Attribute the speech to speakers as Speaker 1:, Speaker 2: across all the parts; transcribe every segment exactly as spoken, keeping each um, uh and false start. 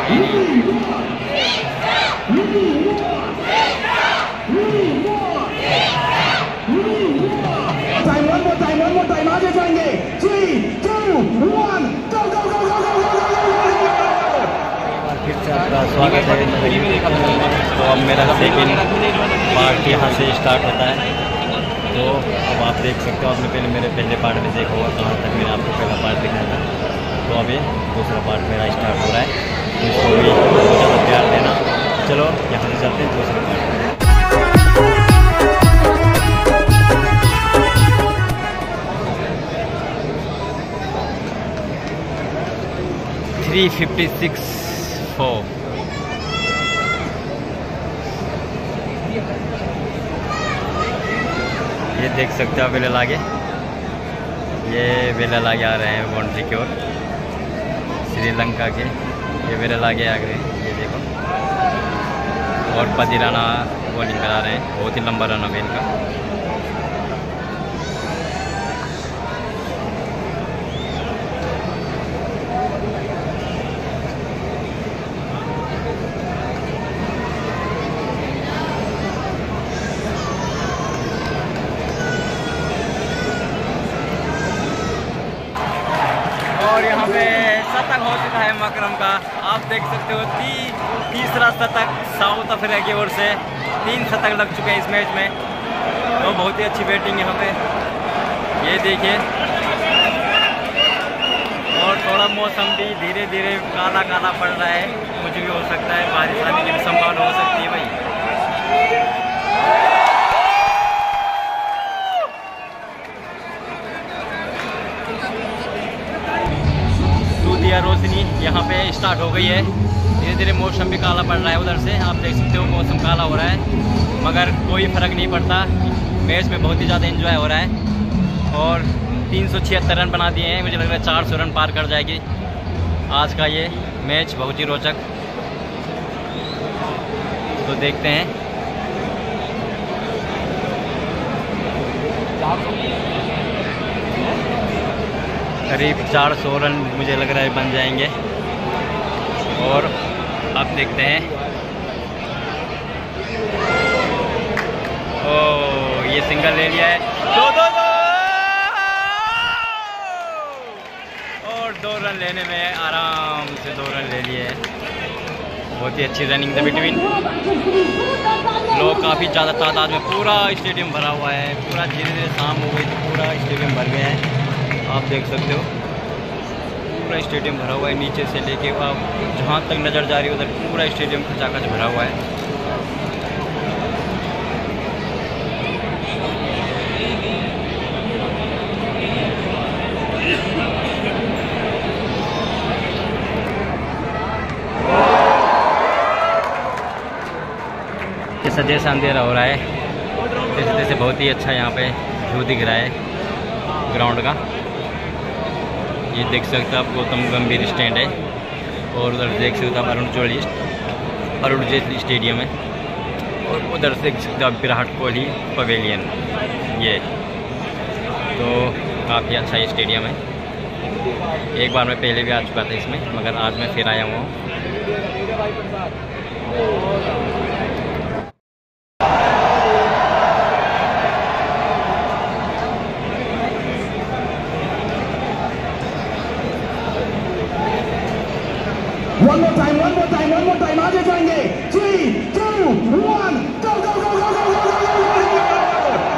Speaker 1: आगे जाएंगे। Three two one go go go go go go
Speaker 2: फिर से आपका स्वागत है। तो अब मेरा सेकंड पार्ट यहाँ से स्टार्ट होता है। तो अब आप देख सकते हो, आपने पहले मेरे पहले पार्ट में देखा होगा कहाँ तक मैंने आपको पहला पार्ट दिखाया था। तो अब ये दूसरा पार्ट मेरा स्टार्ट हो रहा है। तो इसको भी बहुत ज़्यादा प्यार देना। चलो यहाँ से चलते हैं दूसरे पार्ट में। थ्री फिफ्टी सिक्स फोर ये देख सकते हो वेला लागे, ये वेला लागे आ रहे हैं बाउंड्री की ओर श्रीलंका के। ये वेला लागे आ गए, ये देखो। और पदिराना बॉलिंग करा रहे हैं, बहुत ही लंबा रन है इनका। और यहाँ पे शतक हो चुका है मकरम का, आप देख सकते हो। ती, तीसरा शतक साउथ अफ्रीका की ओर से, तीन शतक लग चुके हैं इस मैच में। तो बहुत ही अच्छी बैटिंग यहाँ पे, ये देखिए। और थोड़ा मौसम भी धीरे धीरे काला काला पड़ रहा है, कुछ भी हो सकता है, बारिश आने की भी संभावना हो सकती है भाई। या रोशनी यहाँ पे स्टार्ट हो गई है, धीरे धीरे मौसम भी काला पड़ रहा है उधर से, आप देख सकते हो मौसम काला हो रहा है, मगर कोई फ़र्क नहीं पड़ता। मैच में बहुत ही ज़्यादा एंजॉय हो रहा है। और तीन सौ छिहत्तर रन बना दिए हैं, मुझे लग रहा है चार सौ रन पार कर जाएगी आज का ये मैच, बहुत ही रोचक। तो देखते हैं। करीब चार सौ रन मुझे लग रहा है बन जाएंगे। और अब देखते हैं। ओ ये सिंगल ले लिया है, दो दो दो और दो रन लेने में आराम से दो रन ले लिए। बहुत ही अच्छी रनिंग द बिटवीन। लोग काफ़ी ज़्यादा तादाद में, पूरा स्टेडियम भरा हुआ है। पूरा धीरे धीरे शाम हो गई तो पूरा स्टेडियम भर गया है, आप देख सकते हो। पूरा स्टेडियम भरा हुआ है, नीचे से लेके आप जहाँ तक नज़र जा रही है उधर पूरा स्टेडियम खचाखच भरा हुआ है। जैसा जैसा अंधेरा हो रहा है जैसे जैसे बहुत ही अच्छा यहाँ पे व्यू दिख रहा है ग्राउंड का। ये देख सकते हो आप गौतम गंभीर स्टैंड है, और उधर देख सकते हो आप अरुण जेटली अरुण जेटली स्टेडियम है, और उधर से देख सकते हो आप विराट कोहली पवेलियन। ये तो काफ़ी अच्छा ये स्टेडियम है। एक बार मैं पहले भी आ चुका था इसमें, मगर आज मैं फिर आया हुआ हूँ।
Speaker 1: One more time, one more time, one more time. आगे जाएंगे। Three, two, one, go go go go go go go go go।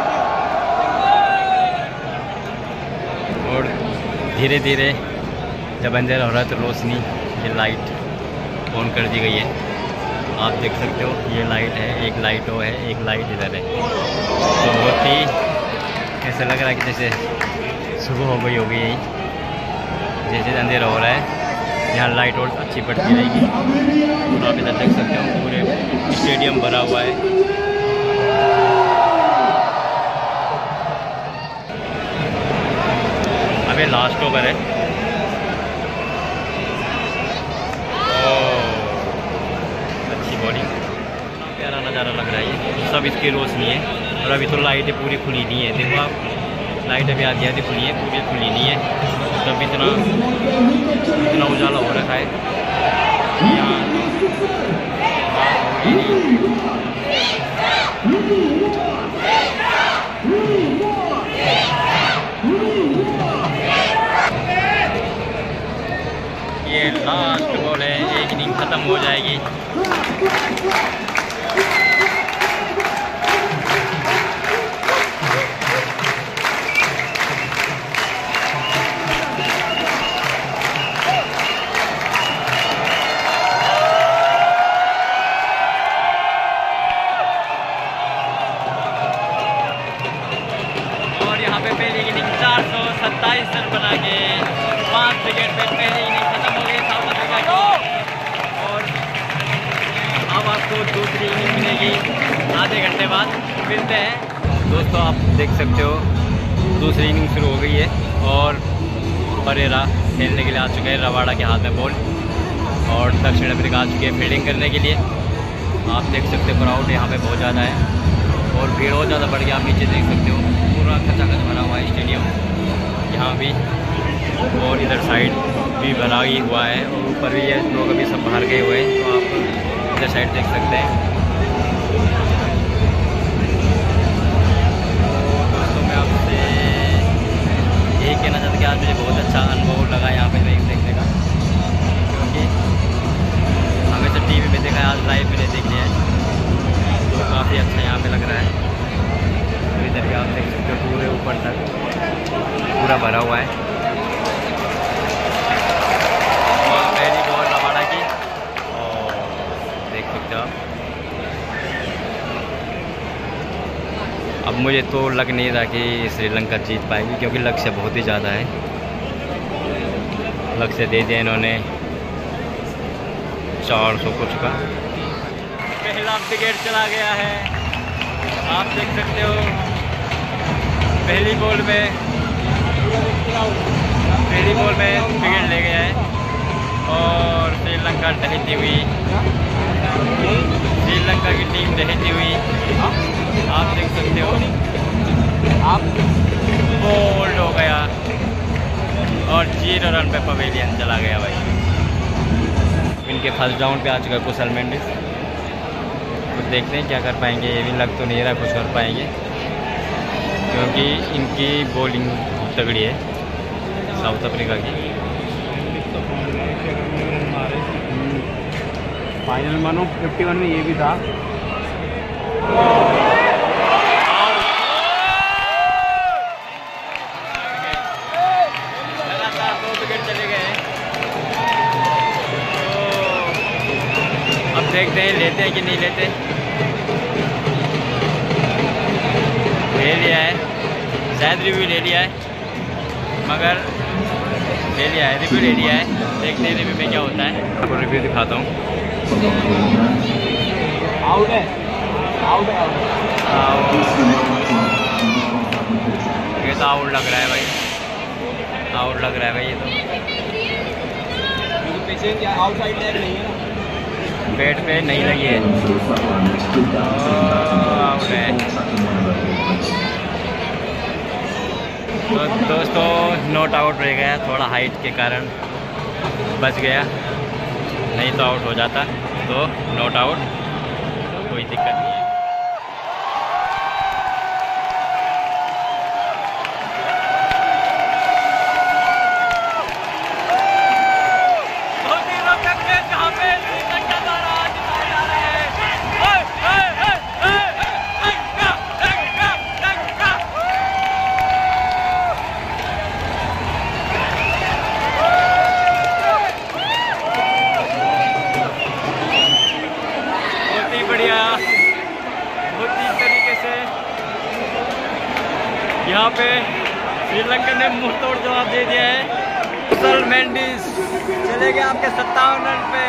Speaker 2: और धीरे धीरे जब अंधेरा हो रहा है तो रोशनी, ये लाइट ऑन कर दी गई है, आप देख सकते हो। ये लाइट है, एक लाइट वो है, एक लाइट इधर है। तो बहुत ही ऐसा लग रहा है कि जैसे सुबह हो गई होगी यही, जैसे अंधेरा हो रहा है। यहाँ लाइट और अच्छी पड़ती रहेगी। और आप इधर देख सकते हो पूरे स्टेडियम भरा हुआ है। अबे लास्ट ओवर है। ओह अच्छी बॉलिंग, प्यारा नज़ारा लग रहा है ये। सब इसकी रोशनी है, और अभी तो लाइटें पूरी खुली नहीं है। देखो आप, लाइट अभी आधी आधी खुली है, पूरी खुली नहीं है। तब इतना इतना उजाला हो रखा है। यहाँ ये लास्ट बॉल है, एक इनिंग ख़त्म हो जाएगी। और यहाँ पे पहली इनिंग चार सौ सत्ताईस रन बना के पाँच विकेट पे पहली इनिंग खत्म हो गई साउथ अफ्रीका की। और अब आपको दूसरी इनिंग मिलेगी आधे घंटे बाद। मिलते हैं दोस्तों, आप देख सकते हो दूसरी इनिंग शुरू हो गई है और परेरा खेलने के लिए आ चुके हैं। रवाडा के हाथ में बॉल और दक्षिण अफ्रीका आ चुके हैं फील्डिंग करने के लिए। आप देख सकते हो क्राउड यहाँ पे बहुत ज़्यादा है और भीड़ और ज़्यादा बढ़ गया। आप नीचे देख सकते हो पूरा खचाखच भरा हुआ है स्टेडियम यहाँ भी, और इधर साइड भी भरा ही हुआ है और ऊपर भी है, लोग अभी सब बाहर गए हुए हैं। तो आप इधर साइड देख सकते हैं। दोस्तों मैं आपसे यही कहना चाहता कि आज मुझे बहुत अच्छा अनुभव लगा यहाँ पे मैच देखने का, क्योंकि हमें तो टीवी में देखा है, आज लाइव मैंने देख लिया है तो काफ़ी अच्छा यहाँ पे लग रहा है। तो इधर भी आप देख सकते हो पूरे ऊपर तक पूरा भरा हुआ है। और पहली बॉल रवाडा की, और देख सकते हो आप। अब मुझे तो लग नहीं रहा कि श्रीलंका जीत पाएगी, क्योंकि लक्ष्य बहुत ही ज़्यादा है। लक्ष्य दे दिया इन्होंने चार सौ कुछ का। पहला विकेट चला गया है, आप देख सकते हो। पहली बॉल में पहली बॉल में विकेट ले गया है और श्रीलंका टहलती हुई श्रीलंका की टीम टहलती हुई आप देख सकते हो। आप बोल्ड हो गया और जीरो रन पे पवेलियन चला गया भाई। इनके फर्स्ट डाउन पे आ चुका है कुशल मेंडिस। तो देखते हैं क्या कर पाएंगे। ये भी लग तो नहीं रहा कुछ कर पाएंगे, क्योंकि इनकी बॉलिंग तगड़ी है साउथ अफ्रीका की।
Speaker 1: फाइनल मानो इक्यावन में ये भी था।
Speaker 2: लगातार दो विकेट चले गए। तो अब देखते हैं लेते हैं कि नहीं लेते। ले लिया है शायद, रिव्यू ले लिया है, मगर ले लिया है रिव्यू ले लिया है। देखते हैं रिव्यू में क्या होता है। आपको रिव्यू दिखाता हूँ।
Speaker 1: आउट है, आउट है,
Speaker 2: ये तो आउट लग रहा है भाई, आउट लग रहा है भाई। ये तो
Speaker 1: पीछे क्या आउटसाइड लेग नहीं है ना,
Speaker 2: बैट पे नहीं लगी है, आउट है। तो दोस्तों नॉट आउट रह गया, थोड़ा हाइट के कारण बच गया, नहीं तो आउट हो जाता। तो नॉट आउट, कोई दिक्कत नहीं है। यहाँ पे श्रीलंका ने मुंह तोड़ जवाब दे दिया है। कुशल मेंडिस चले गए आपके सत्तावन रन पे।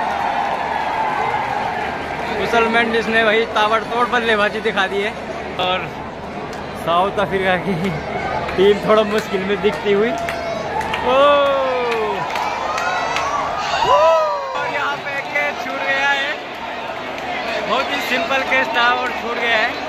Speaker 2: कुशल मेंडिस ने वही ताबड़तोड़ बल्लेबाजी दिखा दी है और साउथ अफ्रीका की टीम थोड़ा मुश्किल में दिखती हुई। ओ और यहाँ पे कैच छूट गया है, बहुत ही सिंपल कैच था और छूट गया है।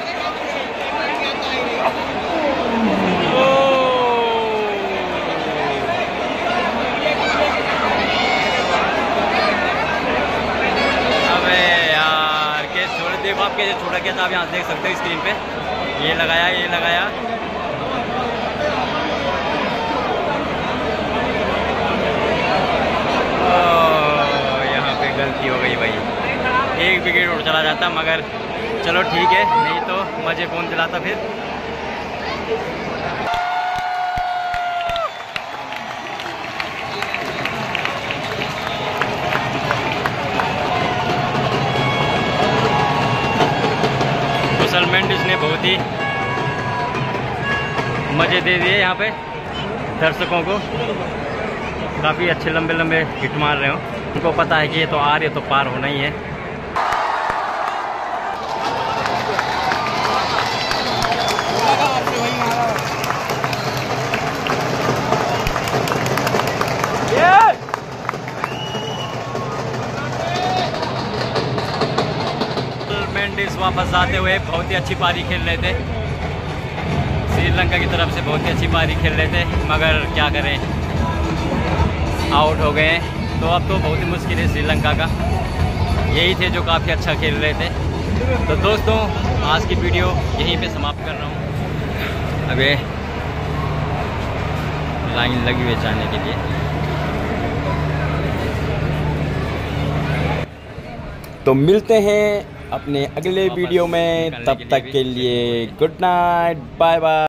Speaker 2: अब कैसे छोड़ा गया था, आप यहाँ देख सकते हो स्क्रीन पे। ये लगाया, ये लगाया, यहाँ पे गलती हो गई भाई, एक विकेट उड़ चला जाता, मगर चलो ठीक है, नहीं तो मज़े कौन दिलाता फिर। कुशल मेंडिस ने बहुत ही मज़े दे दिए यहाँ पे दर्शकों को, काफ़ी अच्छे लंबे लंबे हिट मार रहे हो। उनको पता है कि ये तो आ रही है तो पार होना ही है। मेंडिस वापस आते हुए बहुत ही अच्छी पारी खेल रहे थे, श्रीलंका की तरफ से बहुत ही अच्छी पारी खेल रहे थे, मगर क्या करें, आउट हो गए। तो अब तो बहुत ही मुश्किल है श्रीलंका का, यही थे जो काफ़ी अच्छा खेल रहे थे। तो दोस्तों आज की वीडियो यहीं पे समाप्त कर रहा हूँ। अबे लाइन लगी हुई जाने के लिए।
Speaker 3: तो मिलते हैं अपने अगले वीडियो में, तब तक के लिए गुड नाइट, बाय बाय।